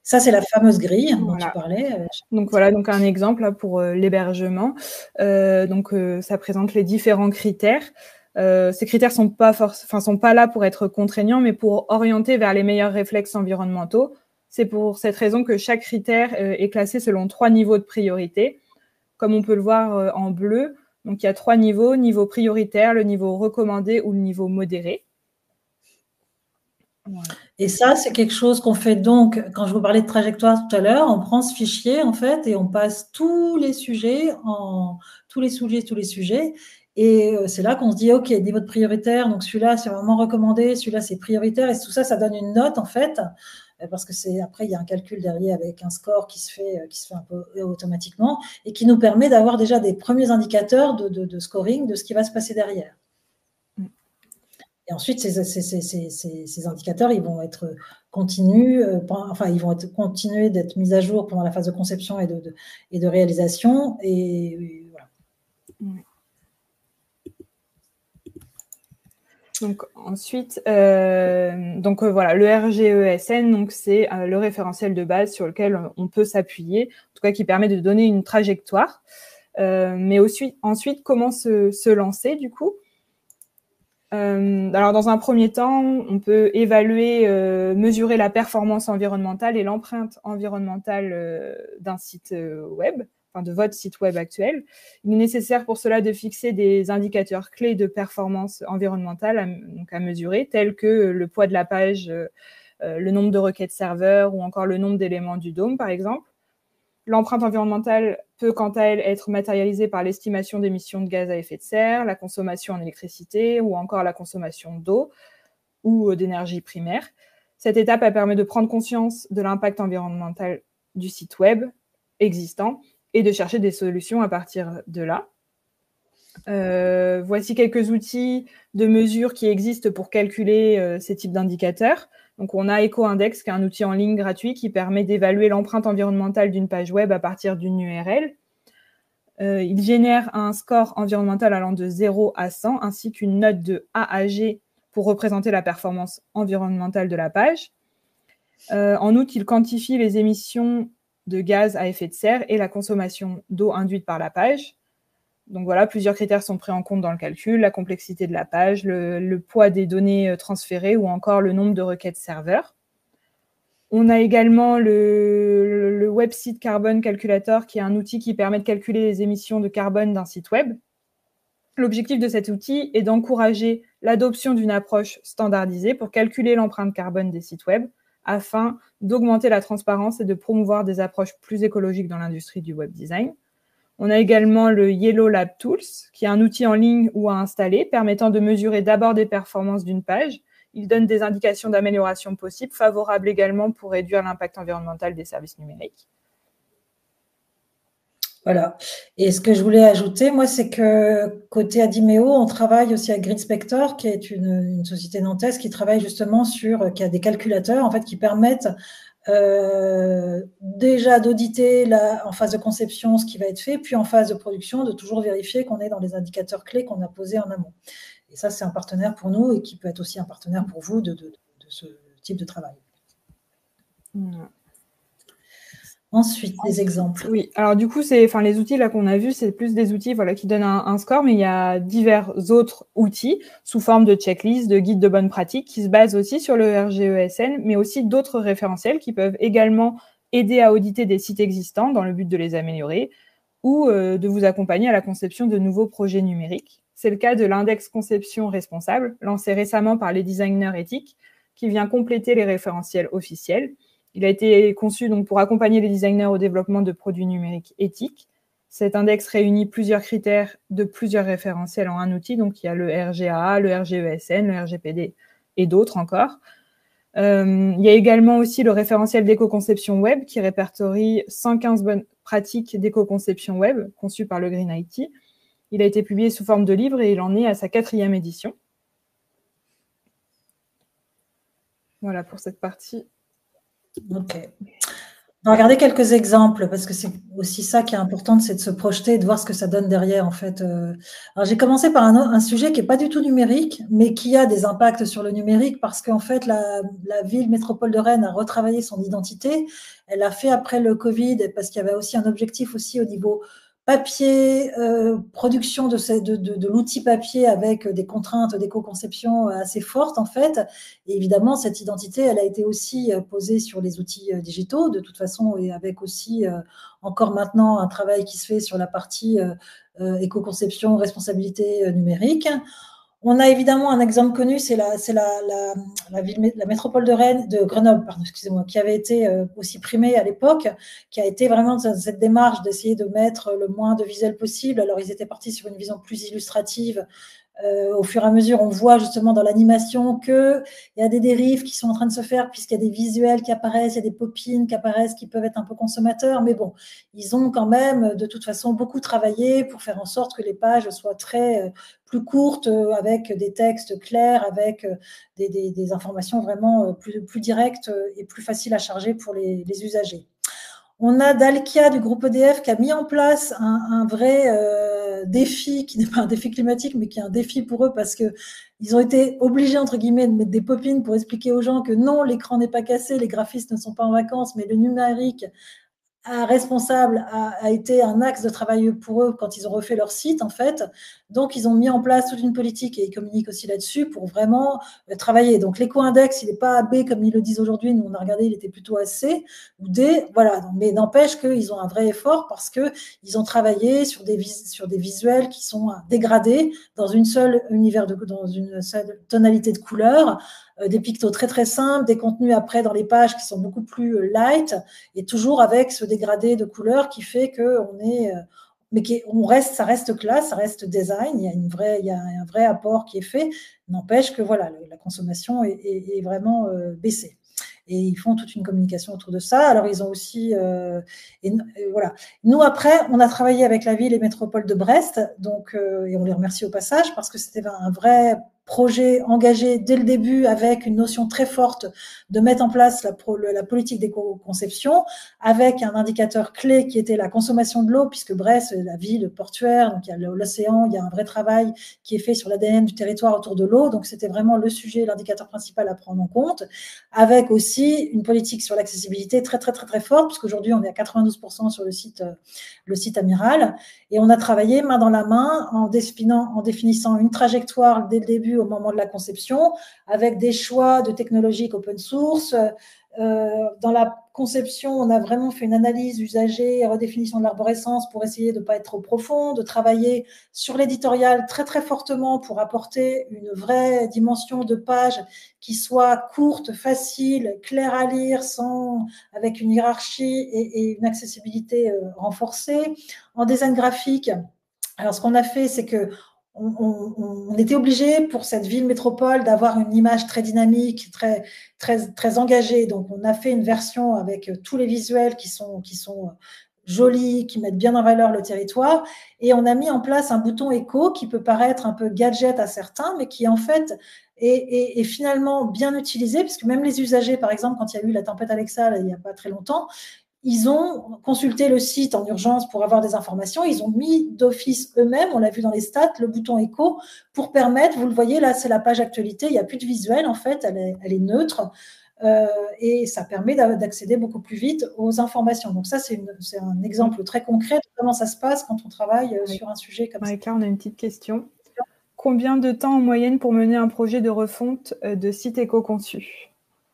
Ça, c'est la fameuse grille dont Voilà. tu parlais. Donc voilà, donc un exemple là, pour euh, l'hébergement. Euh, donc euh, ça présente les différents critères. Euh, ces critères sont pas force, enfin sont pas là pour être contraignants, mais pour orienter vers les meilleurs réflexes environnementaux. C'est pour cette raison que chaque critère euh, est classé selon trois niveaux de priorité, comme on peut le voir euh, en bleu. Donc il y a trois niveaux: niveau prioritaire, le niveau recommandé ou le niveau modéré. Voilà. Et ça, c'est quelque chose qu'on fait donc, quand je vous parlais de trajectoire tout à l'heure, on prend ce fichier en fait et on passe tous les sujets, en, tous les sujets, tous les sujets. Et c'est là qu'on se dit, OK, niveau de prioritaire, donc celui-là, c'est vraiment recommandé, celui-là, c'est prioritaire. Et tout ça, ça donne une note en fait, parce que c'est après, il y a un calcul derrière avec un score qui se fait, qui se fait un peu automatiquement et qui nous permet d'avoir déjà des premiers indicateurs de, de, de scoring de ce qui va se passer derrière. Et ensuite, ces, ces, ces, ces, ces indicateurs, ils vont être continus, euh, enfin, ils vont être continuer d'être mis à jour pendant la phase de conception et de, de, et de réalisation. Et, et voilà. Ouais. Donc ensuite, euh, donc euh, voilà, le R G E S N, donc c'est euh, le référentiel de base sur lequel on peut s'appuyer, en tout cas qui permet de donner une trajectoire. Euh, mais aussi, ensuite, comment se, se lancer du coup? Euh, alors, dans un premier temps, on peut évaluer, euh, mesurer la performance environnementale et l'empreinte environnementale euh, d'un site euh, web, enfin de votre site web actuel. Il est nécessaire pour cela de fixer des indicateurs clés de performance environnementale à, donc à mesurer, tels que le poids de la page, euh, euh, le nombre de requêtes serveurs ou encore le nombre d'éléments du D O M, par exemple. L'empreinte environnementale peut, quant à elle, être matérialisée par l'estimation d'émissions de gaz à effet de serre, la consommation en électricité ou encore la consommation d'eau ou d'énergie primaire. Cette étape elle permet de prendre conscience de l'impact environnemental du site web existant et de chercher des solutions à partir de là. Euh, voici quelques outils de mesure qui existent pour calculer euh, ces types d'indicateurs. Donc, on a EcoIndex, qui est un outil en ligne gratuit qui permet d'évaluer l'empreinte environnementale d'une page web à partir d'une U R L. Euh, il génère un score environnemental allant de zéro à cent, ainsi qu'une note de A à G pour représenter la performance environnementale de la page. Euh, en outre, il quantifie les émissions de gaz à effet de serre et la consommation d'eau induite par la page. Donc voilà, plusieurs critères sont pris en compte dans le calcul: la complexité de la page, le, le poids des données transférées ou encore le nombre de requêtes serveurs. On a également le, le Website Carbon Calculator, qui est un outil qui permet de calculer les émissions de carbone d'un site web. L'objectif de cet outil est d'encourager l'adoption d'une approche standardisée pour calculer l'empreinte carbone des sites web, afin d'augmenter la transparence et de promouvoir des approches plus écologiques dans l'industrie du web design. On a également le Yellow Lab Tools, qui est un outil en ligne ou à installer, permettant de mesurer d'abord des performances d'une page. Il donne des indications d'amélioration possibles, favorables également pour réduire l'impact environnemental des services numériques. Voilà. Et ce que je voulais ajouter, moi, c'est que côté Adimeo, on travaille aussi avec GridSpector, qui est une, une société nantaise qui travaille justement sur, qui a des calculateurs, en fait, qui permettent Euh, déjà d'auditer en phase de conception ce qui va être fait, puis en phase de production, de toujours vérifier qu'on est dans les indicateurs clés qu'on a posés en amont. Et ça, c'est un partenaire pour nous et qui peut être aussi un partenaire pour vous de, de, de ce type de travail. Mmh. Ensuite, des exemples. Oui, alors du coup, c'est, enfin, les outils là qu'on a vus, c'est plus des outils voilà, qui donnent un, un score, mais il y a divers autres outils sous forme de checklist, de guides de bonnes pratiques qui se basent aussi sur le R G E S N, mais aussi d'autres référentiels qui peuvent également aider à auditer des sites existants dans le but de les améliorer ou euh, de vous accompagner à la conception de nouveaux projets numériques. C'est le cas de l'index conception responsable, lancé récemment par les designers éthiques, qui vient compléter les référentiels officiels. Il a été conçu donc pour accompagner les designers au développement de produits numériques éthiques. Cet index réunit plusieurs critères de plusieurs référentiels en un outil. Donc, il y a le R G A A, le R G E S N, le R G P D et d'autres encore. Euh, il y a également aussi le référentiel d'éco-conception web qui répertorie cent quinze bonnes pratiques d'éco-conception web conçues par le Green I T. Il a été publié sous forme de livre et il en est à sa quatrième édition. Voilà pour cette partie. Ok. On va regarder quelques exemples parce que c'est aussi ça qui est important, c'est de se projeter et de voir ce que ça donne derrière en fait. Euh. Alors j'ai commencé par un, un sujet qui est pas du tout numérique, mais qui a des impacts sur le numérique parce qu'en fait la, la ville métropole de Rennes a retravaillé son identité. Elle a fait après le Covid parce qu'il y avait aussi un objectif aussi au niveau papier, euh, production de, ces, de, de, de l'outil papier avec des contraintes d'éco-conception assez fortes en fait. Et évidemment, cette identité, elle a été aussi posée sur les outils digitaux, de toute façon, et avec aussi euh, encore maintenant un travail qui se fait sur la partie euh, éco-conception, responsabilité numérique. On a évidemment un exemple connu, c'est la, c'est la, la, la, ville, la métropole de Rennes, de Grenoble, pardon, excusez-moi, qui avait été euh, aussi primée à l'époque, qui a été vraiment dans cette démarche d'essayer de mettre le moins de visuels possible. Alors, ils étaient partis sur une vision plus illustrative. Euh, au fur et à mesure, on voit justement dans l'animation qu'il y a des dérives qui sont en train de se faire puisqu'il y a des visuels qui apparaissent, il y a des pop-ins qui apparaissent qui peuvent être un peu consommateurs, mais bon, ils ont quand même de toute façon beaucoup travaillé pour faire en sorte que les pages soient très euh, plus courtes, euh, avec des textes clairs, avec euh, des, des, des, informations vraiment euh, plus, plus directes et plus faciles à charger pour les, les usagers. On a Dalkia du groupe E D F qui a mis en place un, un vrai euh, défi, qui n'est pas un défi climatique, mais qui est un défi pour eux parce que ils ont été obligés, entre guillemets, de mettre des pop-ins pour expliquer aux gens que non, l'écran n'est pas cassé, les graphistes ne sont pas en vacances, mais le numérique un responsable a, a été un axe de travail pour eux quand ils ont refait leur site, en fait. Donc, ils ont mis en place toute une politique et ils communiquent aussi là-dessus pour vraiment euh, travailler. Donc, l'éco-index, il n'est pas B comme ils le disent aujourd'hui. Nous, on a regardé, il était plutôt à C ou D. Voilà. Mais n'empêche qu'ils ont un vrai effort parce qu'ils ont travaillé sur des, vis sur des visuels qui sont dégradés dans une seule univers de, dans une seule tonalité de couleur. Euh, des pictos très très simples, des contenus après dans les pages qui sont beaucoup plus light et toujours avec ce dégradé de couleurs qui fait qu'on est, mais qui, on reste, ça reste classe, ça reste design, il y a, une vraie, il y a un vrai apport qui est fait, n'empêche que voilà, la consommation est, est, est vraiment euh, baissée. Et ils font toute une communication autour de ça. Alors, ils ont aussi... Euh, et, et voilà. Nous, après, on a travaillé avec la ville et métropole de Brest, donc, euh, et on les remercie au passage, parce que c'était un vrai projet engagé dès le début avec une notion très forte de mettre en place la, pro, la politique d'éco-conception avec un indicateur clé qui était la consommation de l'eau, puisque Brest, la ville portuaire, donc il y a l'océan, il y a un vrai travail qui est fait sur l'A D N du territoire autour de l'eau, donc c'était vraiment le sujet, l'indicateur principal à prendre en compte, avec aussi une politique sur l'accessibilité très, très, très, très forte, puisqu'aujourd'hui, on est à quatre-vingt-douze pour cent sur le site, le site amiral, et on a travaillé main dans la main en définissant, en définissant une trajectoire dès le début au moment de la conception, avec des choix de technologies open source. Euh, dans la conception, on a vraiment fait une analyse usagée, redéfinition de l'arborescence pour essayer de ne pas être trop profond, de travailler sur l'éditorial très très fortement pour apporter une vraie dimension de page qui soit courte, facile, claire à lire, sans, avec une hiérarchie et, et une accessibilité euh, renforcée. En design graphique, alors ce qu'on a fait, c'est que On, on, on, était obligé pour cette ville métropole d'avoir une image très dynamique, très, très, très engagée. Donc, on a fait une version avec tous les visuels qui sont, qui sont jolis, qui mettent bien en valeur le territoire. Et on a mis en place un bouton éco qui peut paraître un peu gadget à certains, mais qui en fait est, est, est finalement bien utilisé, puisque même les usagers, par exemple, quand il y a eu la tempête Alexa, là, il n'y a pas très longtemps, ils ont consulté le site en urgence pour avoir des informations. Ils ont mis d'office eux-mêmes, on l'a vu dans les stats, le bouton écho pour permettre, vous le voyez, là, c'est la page actualité, il n'y a plus de visuel, en fait, elle est, elle est neutre. Euh, et ça permet d'accéder beaucoup plus vite aux informations. Donc ça, c'est un exemple très concret de comment ça se passe quand on travaille oui. sur un sujet comme ouais, ça. Claire, on a une petite question. Combien de temps en moyenne pour mener un projet de refonte de site éco-conçu ?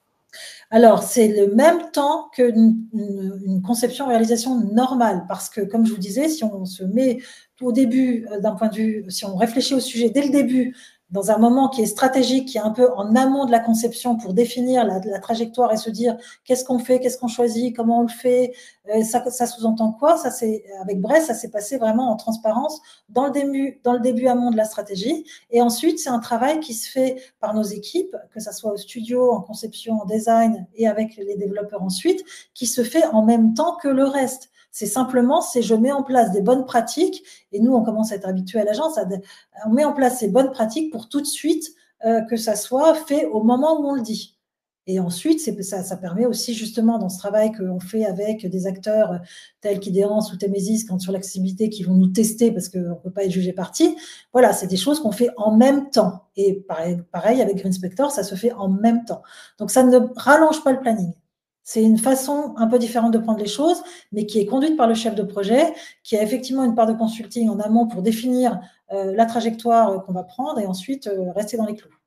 Alors, c'est le même temps qu'une une, une conception-réalisation normale, parce que, comme je vous disais, si on se met au début, d'un point de vue, si on réfléchit au sujet dès le début, dans un moment qui est stratégique, qui est un peu en amont de la conception pour définir la, la trajectoire et se dire qu'est-ce qu'on fait, qu'est-ce qu'on choisit, comment on le fait, euh, ça, ça sous-entend quoi? Ça, c'est avec Brest, ça s'est passé vraiment en transparence dans le début, dans le début amont de la stratégie. Et ensuite, c'est un travail qui se fait par nos équipes, que ça soit au studio, en conception, en design et avec les développeurs ensuite, qui se fait en même temps que le reste. C'est simplement, c'est je mets en place des bonnes pratiques, et nous, on commence à être habitués à l'agence, on met en place ces bonnes pratiques pour tout de suite euh, que ça soit fait au moment où on le dit. Et ensuite, ça, ça permet aussi justement dans ce travail qu'on fait avec des acteurs tels qu'Idéance ou Temesis, quand sur l'accessibilité, qui vont nous tester parce qu'on ne peut pas être jugé partie. Voilà, c'est des choses qu'on fait en même temps. Et pareil, pareil avec GreenSpector, ça se fait en même temps. Donc ça ne rallonge pas le planning. C'est une façon un peu différente de prendre les choses, mais qui est conduite par le chef de projet, qui a effectivement une part de consulting en amont pour définir euh, la trajectoire qu'on va prendre et ensuite euh, rester dans les clous.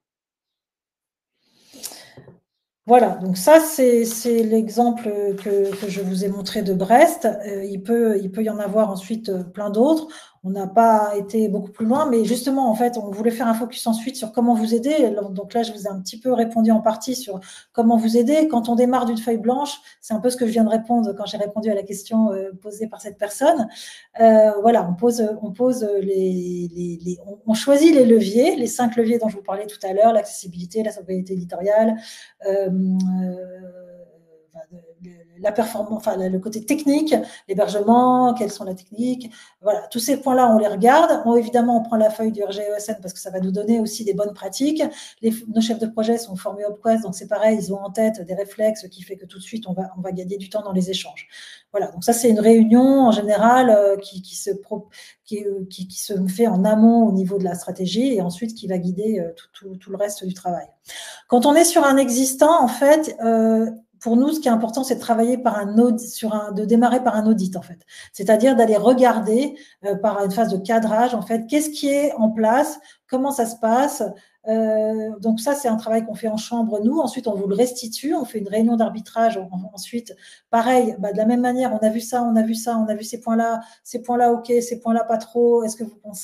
Voilà, donc ça, c'est l'exemple que, que je vous ai montré de Brest. Euh, il, peut, il peut y en avoir ensuite euh, plein d'autres. On n'a pas été beaucoup plus loin, mais justement, en fait, on voulait faire un focus ensuite sur comment vous aider. Donc là, je vous ai un petit peu répondu en partie sur comment vous aider. Quand on démarre d'une feuille blanche, c'est un peu ce que je viens de répondre quand j'ai répondu à la question euh, posée par cette personne. Euh, voilà, on pose, on pose les, les, les on, on choisit les leviers, les cinq leviers dont je vous parlais tout à l'heure, l'accessibilité, la sobriété éditoriale, euh, la performance, enfin le côté technique, l'hébergement, quelles sont les techniques, voilà, tous ces points-là, on les regarde. On, évidemment, on prend la feuille du R G E S N parce que ça va nous donner aussi des bonnes pratiques. Les, nos chefs de projet sont formés au Quest, donc c'est pareil, ils ont en tête des réflexes qui fait que tout de suite, on va, on va gagner du temps dans les échanges. Voilà, donc ça, c'est une réunion en général euh, qui, qui, se pro, qui, qui, qui se fait en amont au niveau de la stratégie et ensuite qui va guider euh, tout, tout, tout le reste du travail. Quand on est sur un existant, en fait, euh, pour nous, ce qui est important, c'est de travailler par un audit, sur un, de démarrer par un audit, en fait. C'est-à-dire d'aller regarder euh, par une phase de cadrage, en fait, qu'est-ce qui est en place, comment ça se passe. Euh, donc ça, c'est un travail qu'on fait en chambre, nous. Ensuite, on vous le restitue, on fait une réunion d'arbitrage. Ensuite, pareil, bah, de la même manière, on a vu ça, on a vu ça, on a vu ces points-là, ces points-là, ok, ces points-là, pas trop. Est-ce que vous pensez ?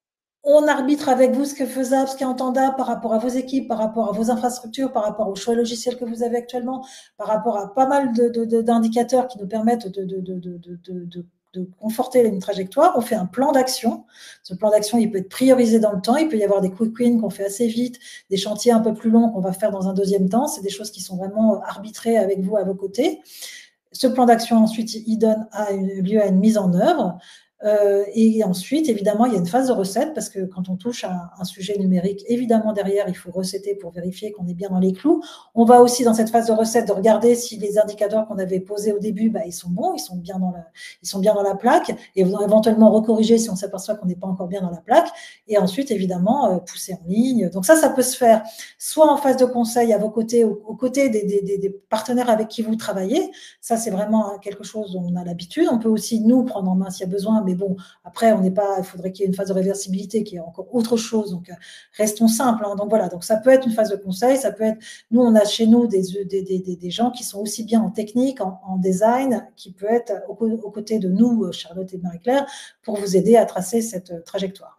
On arbitre avec vous ce qui est faisable, ce qui est entendable par rapport à vos équipes, par rapport à vos infrastructures, par rapport aux choix logiciels que vous avez actuellement, par rapport à pas mal d'indicateurs de, de, qui nous permettent de, de, de, de, de, de, de conforter une trajectoire. On fait un plan d'action. Ce plan d'action, il peut être priorisé dans le temps. Il peut y avoir des quick wins qu'on fait assez vite, des chantiers un peu plus longs qu'on va faire dans un deuxième temps. C'est des choses qui sont vraiment arbitrées avec vous à vos côtés. Ce plan d'action, ensuite, il donne à une, lieu à une mise en œuvre. Euh, et ensuite, évidemment, il y a une phase de recette parce que quand on touche à un sujet numérique, évidemment, derrière, il faut recéter pour vérifier qu'on est bien dans les clous. On va aussi, dans cette phase de recette, de regarder si les indicateurs qu'on avait posés au début, bah, ils sont bons, ils sont bien dans la, ils sont bien dans la plaque et éventuellement recorriger si on s'aperçoit qu'on n'est pas encore bien dans la plaque. Et ensuite, évidemment, euh, pousser en ligne. Donc ça, ça peut se faire soit en phase de conseil à vos côtés, aux, aux côtés des, des, des, des partenaires avec qui vous travaillez. Ça, c'est vraiment quelque chose dont on a l'habitude. On peut aussi, nous, prendre en main s'il y a besoin, mais bon, après, on n'est pas, il faudrait qu'il y ait une phase de réversibilité qui est encore autre chose. Donc, euh, restons simples. Hein. Donc, voilà. Donc, ça peut être une phase de conseil. Ça peut être, nous, on a chez nous des, des, des, des gens qui sont aussi bien en technique, en, en design, qui peut être aux, aux côtés de nous, Charlotte et Marie-Claire, pour vous aider à tracer cette trajectoire.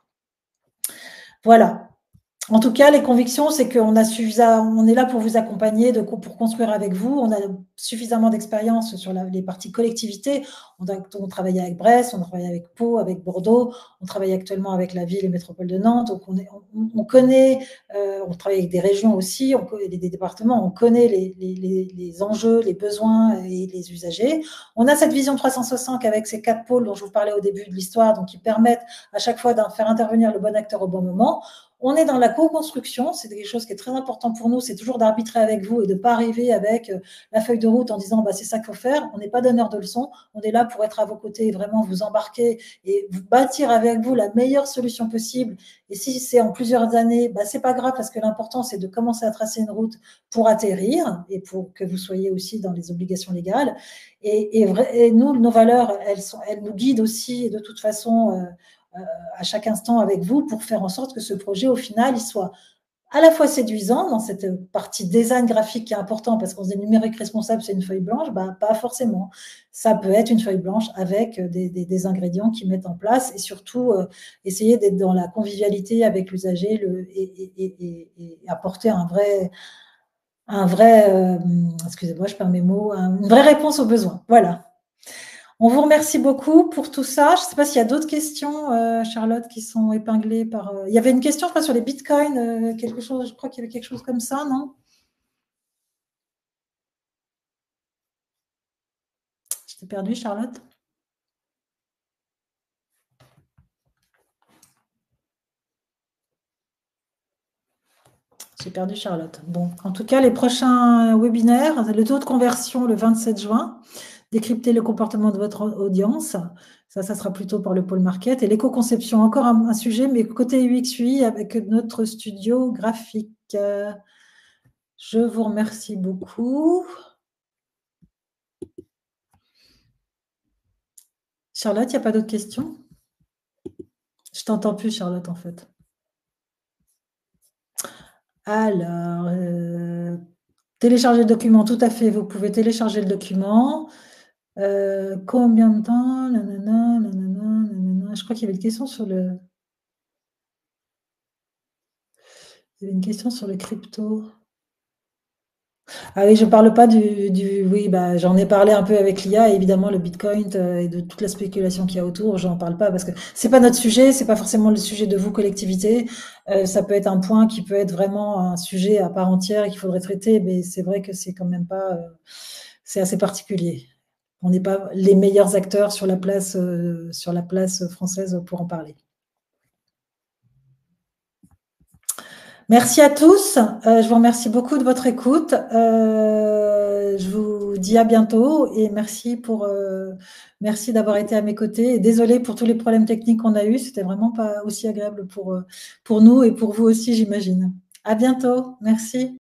Voilà. En tout cas, les convictions, c'est qu'on a suffisamment, on est là pour vous accompagner, de, pour construire avec vous. On a suffisamment d'expérience sur la, les parties collectivités. On a, on travaille avec Brest, on travaille avec Pau, avec Bordeaux. On travaille actuellement avec la ville et métropole de Nantes. Donc, on, est, on, on connaît, euh, on travaille avec des régions aussi, on connaît des, des départements. On connaît les, les, les, les enjeux, les besoins et les usagers. On a cette vision trois cent soixante avec ces quatre pôles dont je vous parlais au début de l'histoire, donc qui permettent à chaque fois de faire intervenir le bon acteur au bon moment. On est dans la co-construction, c'est quelque chose qui est très important pour nous, c'est toujours d'arbitrer avec vous et de ne pas arriver avec la feuille de route en disant bah, c'est ça qu'il faut faire. On n'est pas donneur de leçons, on est là pour être à vos côtés et vraiment vous embarquer et vous bâtir avec vous la meilleure solution possible. Et si c'est en plusieurs années, bah, c'est pas grave parce que l'important c'est de commencer à tracer une route pour atterrir et pour que vous soyez aussi dans les obligations légales. Et, et, et nous, nos valeurs, elles, sont, elles nous guident aussi de toute façon euh, à chaque instant avec vous pour faire en sorte que ce projet, au final, il soit à la fois séduisant dans cette partie design graphique qui est important parce qu'on se dit numérique responsable, c'est une feuille blanche, bah, pas forcément. Ça peut être une feuille blanche avec des, des, des ingrédients qui mettent en place et surtout euh, essayer d'être dans la convivialité avec l'usager le, et, et, et, et apporter un vrai, un vrai euh, excusez-moi, je perds mes mots, un, une vraie réponse aux besoins. Voilà. On vous remercie beaucoup pour tout ça. Je ne sais pas s'il y a d'autres questions, euh, Charlotte, qui sont épinglées par... Euh... Il y avait une question, je crois, sur les bitcoins, euh, quelque chose, je crois qu'il y avait quelque chose comme ça, non? Je t'ai perdu, Charlotte. J'ai perdu Charlotte. Bon, en tout cas, les prochains webinaires, le taux de conversion le vingt-sept juin, décrypter le comportement de votre audience. Ça, ça sera plutôt par le pôle market. Et l'éco-conception, encore un, un sujet, mais côté U X U I avec notre studio graphique. Je vous remercie beaucoup. Charlotte, il n'y a pas d'autres questions? Je t'entends plus, Charlotte, en fait. Alors, euh, télécharger le document, tout à fait. Vous pouvez télécharger le document. Euh, combien de temps? Nanana, nanana, nanana. Je crois qu'il y avait une question sur le... Il y avait une question sur le crypto. Ah oui, je ne parle pas du... du oui, bah, j'en ai parlé un peu avec l'I A, évidemment, le Bitcoin euh, et de toute la spéculation qu'il y a autour, j'en parle pas parce que c'est pas notre sujet, c'est pas forcément le sujet de vous, collectivité. Euh, ça peut être un point qui peut être vraiment un sujet à part entière et qu'il faudrait traiter, mais c'est vrai que c'est quand même pas... Euh, c'est assez particulier. On n'est pas les meilleurs acteurs sur la place, euh, sur la place française pour en parler. Merci à tous. Euh, je vous remercie beaucoup de votre écoute. Euh, je vous dis à bientôt et merci pour euh, merci d'avoir été à mes côtés. Et désolée pour tous les problèmes techniques qu'on a eus. C'était vraiment pas aussi agréable pour, pour nous et pour vous aussi, j'imagine. À bientôt. Merci.